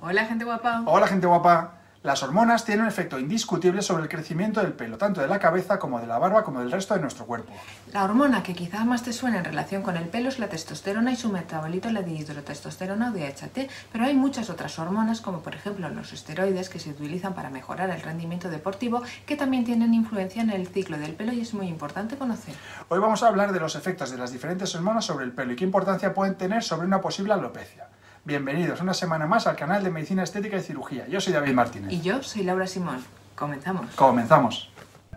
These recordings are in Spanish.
Hola, gente guapa. Hola, gente guapa. Las hormonas tienen un efecto indiscutible sobre el crecimiento del pelo, tanto de la cabeza como de la barba como del resto de nuestro cuerpo. La hormona que quizás más te suena en relación con el pelo es la testosterona y su metabolito la dihidrotestosterona o DHT, pero hay muchas otras hormonas como por ejemplo los esteroides que se utilizan para mejorar el rendimiento deportivo que también tienen influencia en el ciclo del pelo y es muy importante conocer. Hoy vamos a hablar de los efectos de las diferentes hormonas sobre el pelo y qué importancia pueden tener sobre una posible alopecia. Bienvenidos una semana más al canal de Medicina Estética y Cirugía. Yo soy David Martínez. Y yo soy Laura Simón. Comenzamos. Comenzamos.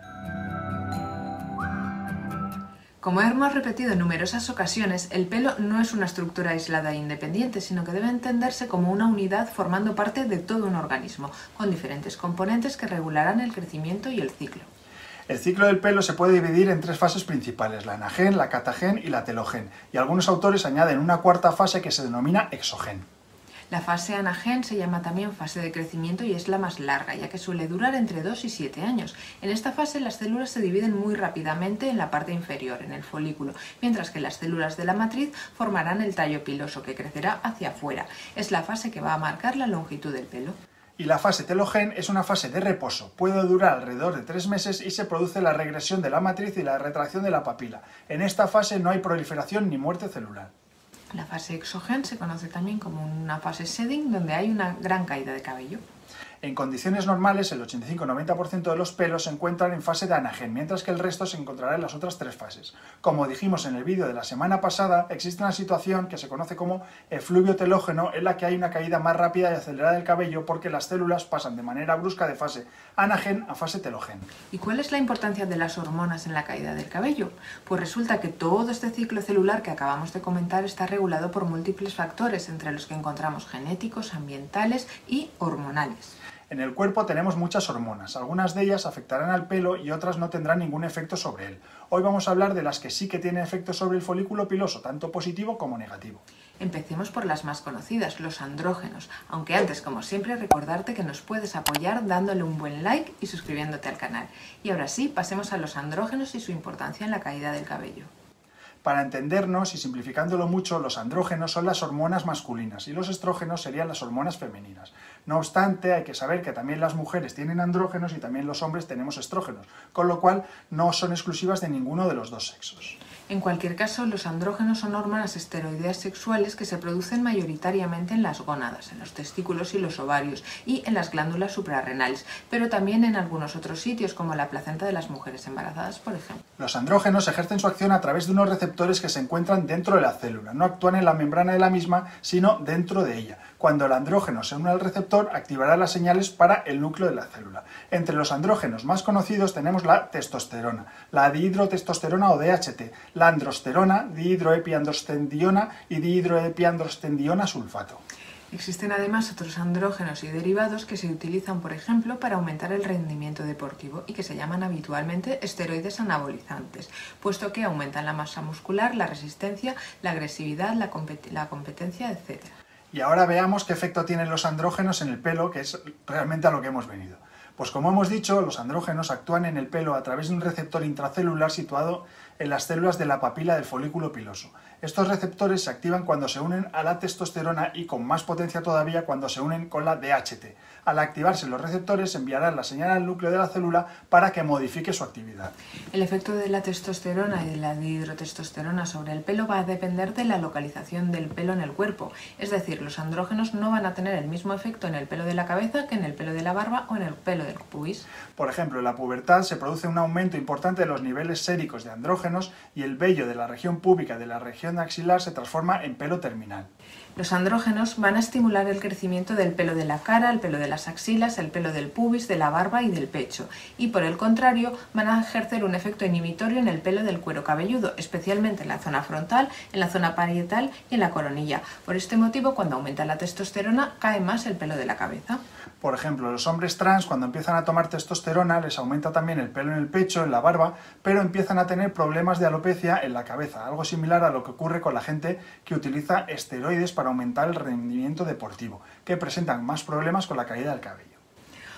Como hemos repetido en numerosas ocasiones, el pelo no es una estructura aislada e independiente, sino que debe entenderse como una unidad formando parte de todo un organismo, con diferentes componentes que regularán el crecimiento y el ciclo. El ciclo del pelo se puede dividir en tres fases principales, la anagen, la catagen y la telogen, y algunos autores añaden una cuarta fase que se denomina exogen. La fase anagen se llama también fase de crecimiento y es la más larga, ya que suele durar entre 2 y 7 años. En esta fase las células se dividen muy rápidamente en la parte inferior, en el folículo, mientras que las células de la matriz formarán el tallo piloso que crecerá hacia afuera. Es la fase que va a marcar la longitud del pelo. Y la fase telogen es una fase de reposo, puede durar alrededor de 3 meses y se produce la regresión de la matriz y la retracción de la papila. En esta fase no hay proliferación ni muerte celular. La fase exogen se conoce también como una fase shedding, donde hay una gran caída de cabello. En condiciones normales, el 85-90% de los pelos se encuentran en fase de anagen, mientras que el resto se encontrará en las otras tres fases. Como dijimos en el vídeo de la semana pasada, existe una situación que se conoce como efluvio telógeno, en la que hay una caída más rápida y acelerada del cabello porque las células pasan de manera brusca de fase anagen a fase telogen. ¿Y cuál es la importancia de las hormonas en la caída del cabello? Pues resulta que todo este ciclo celular que acabamos de comentar está regulado por múltiples factores, entre los que encontramos genéticos, ambientales y hormonales. En el cuerpo tenemos muchas hormonas, algunas de ellas afectarán al pelo y otras no tendrán ningún efecto sobre él. Hoy vamos a hablar de las que sí que tienen efecto sobre el folículo piloso, tanto positivo como negativo. Empecemos por las más conocidas, los andrógenos, aunque antes, como siempre, recordarte que nos puedes apoyar dándole un buen like y suscribiéndote al canal. Y ahora sí, pasemos a los andrógenos y su importancia en la caída del cabello. Para entendernos y simplificándolo mucho, los andrógenos son las hormonas masculinas y los estrógenos serían las hormonas femeninas. No obstante, hay que saber que también las mujeres tienen andrógenos y también los hombres tenemos estrógenos, con lo cual no son exclusivas de ninguno de los dos sexos. En cualquier caso, los andrógenos son hormonas esteroideas sexuales que se producen mayoritariamente en las gónadas, en los testículos y los ovarios y en las glándulas suprarrenales, pero también en algunos otros sitios como la placenta de las mujeres embarazadas, por ejemplo. Los andrógenos ejercen su acción a través de unos receptores que se encuentran dentro de la célula, no actúan en la membrana de la misma, sino dentro de ella. Cuando el andrógeno se une al receptor, activará las señales para el núcleo de la célula. Entre los andrógenos más conocidos tenemos la testosterona, la dihidrotestosterona o DHT, la androsterona, dihidroepiandrostendiona y dihidroepiandrostendiona sulfato. Existen además otros andrógenos y derivados que se utilizan, por ejemplo, para aumentar el rendimiento deportivo y que se llaman habitualmente esteroides anabolizantes, puesto que aumentan la masa muscular, la resistencia, la agresividad, la competencia, etc. Y ahora veamos qué efecto tienen los andrógenos en el pelo, que es realmente a lo que hemos venido. Pues como hemos dicho, los andrógenos actúan en el pelo a través de un receptor intracelular situado en las células de la papila del folículo piloso. Estos receptores se activan cuando se unen a la testosterona y con más potencia todavía cuando se unen con la DHT. Al activarse los receptores enviarán la señal al núcleo de la célula para que modifique su actividad. El efecto de la testosterona y de la dihidrotestosterona sobre el pelo va a depender de la localización del pelo en el cuerpo, es decir, los andrógenos no van a tener el mismo efecto en el pelo de la cabeza que en el pelo de la barba o en el pelo del pubis. Por ejemplo, en la pubertad se produce un aumento importante de los niveles séricos de andrógenos y el vello de la región púbica y de la región axilar se transforma en pelo terminal. Los andrógenos van a estimular el crecimiento del pelo de la cara, el pelo de las axilas, el pelo del pubis, de la barba y del pecho. Y por el contrario, van a ejercer un efecto inhibitorio en el pelo del cuero cabelludo, especialmente en la zona frontal, en la zona parietal y en la coronilla. Por este motivo, cuando aumenta la testosterona, cae más el pelo de la cabeza. Por ejemplo, los hombres trans, cuando empiezan a tomar testosterona, les aumenta también el pelo en el pecho, en la barba, pero empiezan a tener problemas de alopecia en la cabeza, algo similar a lo que ocurre con la gente que utiliza esteroides para aumentar el rendimiento deportivo, que presentan más problemas con la caída del cabello.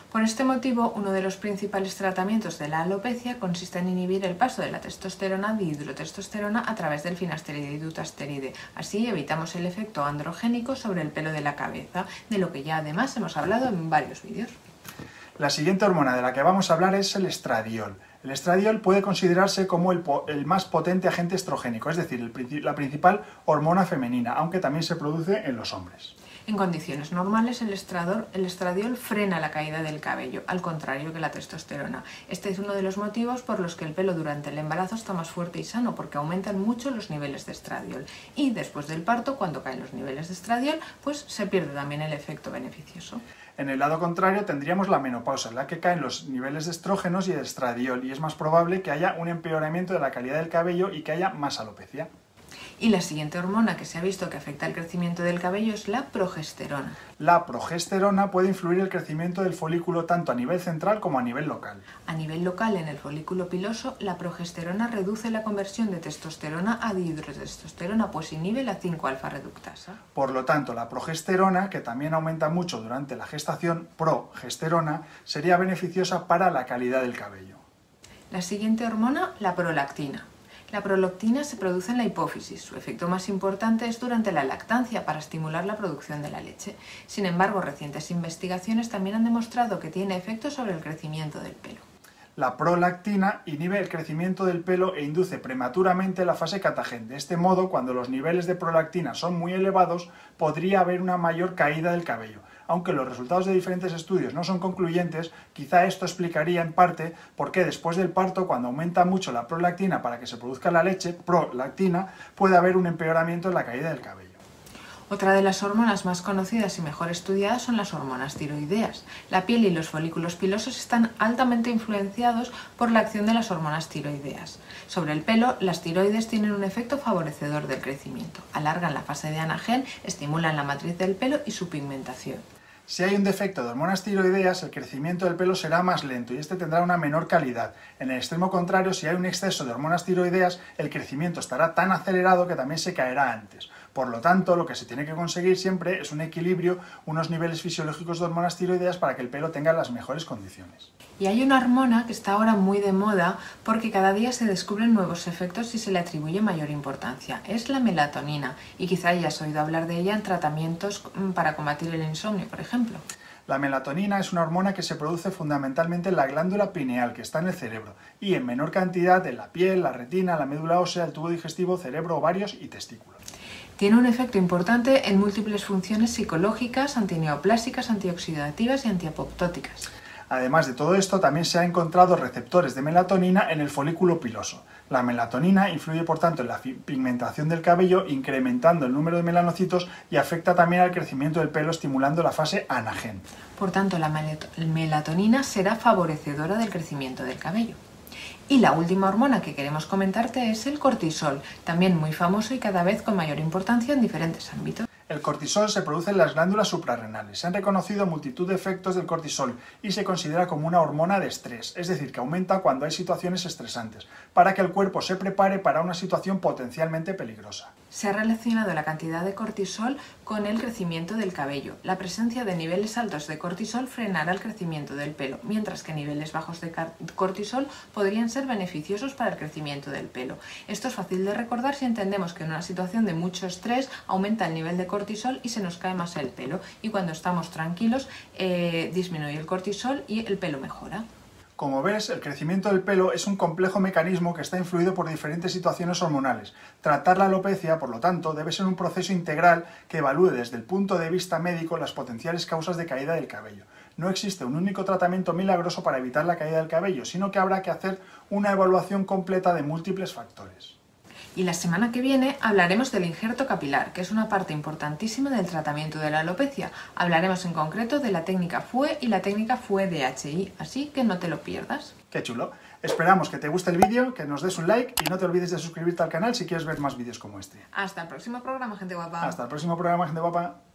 Por este motivo, uno de los principales tratamientos de la alopecia consiste en inhibir el paso de la testosterona a dihidrotestosterona a través del finasteride y dutasteride. Así evitamos el efecto androgénico sobre el pelo de la cabeza, de lo que ya además hemos hablado en varios vídeos. La siguiente hormona de la que vamos a hablar es el estradiol. El estradiol puede considerarse como el más potente agente estrogénico, es decir, la principal hormona femenina, aunque también se produce en los hombres. En condiciones normales, el estradiol frena la caída del cabello, al contrario que la testosterona. Este es uno de los motivos por los que el pelo durante el embarazo está más fuerte y sano, porque aumentan mucho los niveles de estradiol. Y después del parto, cuando caen los niveles de estradiol, pues se pierde también el efecto beneficioso. En el lado contrario tendríamos la menopausa, en la que caen los niveles de estrógenos y de estradiol, y es más probable que haya un empeoramiento de la calidad del cabello y que haya más alopecia. Y la siguiente hormona que se ha visto que afecta el crecimiento del cabello es la progesterona. La progesterona puede influir en el crecimiento del folículo tanto a nivel central como a nivel local. A nivel local, en el folículo piloso, la progesterona reduce la conversión de testosterona a dihidrotestosterona, pues inhibe la 5-alfa reductasa. Por lo tanto, la progesterona, que también aumenta mucho durante la gestación, progesterona, sería beneficiosa para la calidad del cabello. La siguiente hormona, la prolactina. La prolactina se produce en la hipófisis. Su efecto más importante es durante la lactancia para estimular la producción de la leche. Sin embargo, recientes investigaciones también han demostrado que tiene efectos sobre el crecimiento del pelo. La prolactina inhibe el crecimiento del pelo e induce prematuramente la fase catagen. De este modo, cuando los niveles de prolactina son muy elevados, podría haber una mayor caída del cabello. Aunque los resultados de diferentes estudios no son concluyentes, quizá esto explicaría en parte por qué después del parto, cuando aumenta mucho la prolactina para que se produzca la leche, prolactina, puede haber un empeoramiento en la caída del cabello. Otra de las hormonas más conocidas y mejor estudiadas son las hormonas tiroideas. La piel y los folículos pilosos están altamente influenciados por la acción de las hormonas tiroideas. Sobre el pelo, las tiroides tienen un efecto favorecedor del crecimiento. Alargan la fase de anagen, estimulan la matriz del pelo y su pigmentación. Si hay un defecto de hormonas tiroideas, el crecimiento del pelo será más lento y este tendrá una menor calidad. En el extremo contrario, si hay un exceso de hormonas tiroideas, el crecimiento estará tan acelerado que también se caerá antes. Por lo tanto, lo que se tiene que conseguir siempre es un equilibrio, unos niveles fisiológicos de hormonas tiroideas para que el pelo tenga las mejores condiciones. Y hay una hormona que está ahora muy de moda porque cada día se descubren nuevos efectos y se le atribuye mayor importancia. Es la melatonina, y quizá hayas oído hablar de ella en tratamientos para combatir el insomnio, por ejemplo. La melatonina es una hormona que se produce fundamentalmente en la glándula pineal, que está en el cerebro, y en menor cantidad en la piel, la retina, la médula ósea, el tubo digestivo, cerebro, ovarios y testículos. Tiene un efecto importante en múltiples funciones psicológicas, antineoplásicas, antioxidativas y antiapoptóticas. Además de todo esto, también se han encontrado receptores de melatonina en el folículo piloso. La melatonina influye, por tanto, en la pigmentación del cabello, incrementando el número de melanocitos y afecta también al crecimiento del pelo, estimulando la fase anagen. Por tanto, la melatonina será favorecedora del crecimiento del cabello. Y la última hormona que queremos comentarte es el cortisol, también muy famoso y cada vez con mayor importancia en diferentes ámbitos. El cortisol se produce en las glándulas suprarrenales. Se han reconocido multitud de efectos del cortisol y se considera como una hormona de estrés, es decir, que aumenta cuando hay situaciones estresantes, para que el cuerpo se prepare para una situación potencialmente peligrosa. Se ha relacionado la cantidad de cortisol con el crecimiento del cabello. La presencia de niveles altos de cortisol frenará el crecimiento del pelo, mientras que niveles bajos de cortisol podrían ser beneficiosos para el crecimiento del pelo. Esto es fácil de recordar si entendemos que en una situación de mucho estrés aumenta el nivel de cortisol y se nos cae más el pelo, y cuando estamos tranquilos disminuye el cortisol y el pelo mejora. Como ves, el crecimiento del pelo es un complejo mecanismo que está influido por diferentes situaciones hormonales. Tratar la alopecia, por lo tanto, debe ser un proceso integral que evalúe desde el punto de vista médico las potenciales causas de caída del cabello. No existe un único tratamiento milagroso para evitar la caída del cabello, sino que habrá que hacer una evaluación completa de múltiples factores. Y la semana que viene hablaremos del injerto capilar, que es una parte importantísima del tratamiento de la alopecia. Hablaremos en concreto de la técnica FUE y la técnica FUE-DHI, así que no te lo pierdas. ¡Qué chulo! Esperamos que te guste el vídeo, que nos des un like y no te olvides de suscribirte al canal si quieres ver más vídeos como este. Hasta el próximo programa, gente guapa. Hasta el próximo programa, gente guapa.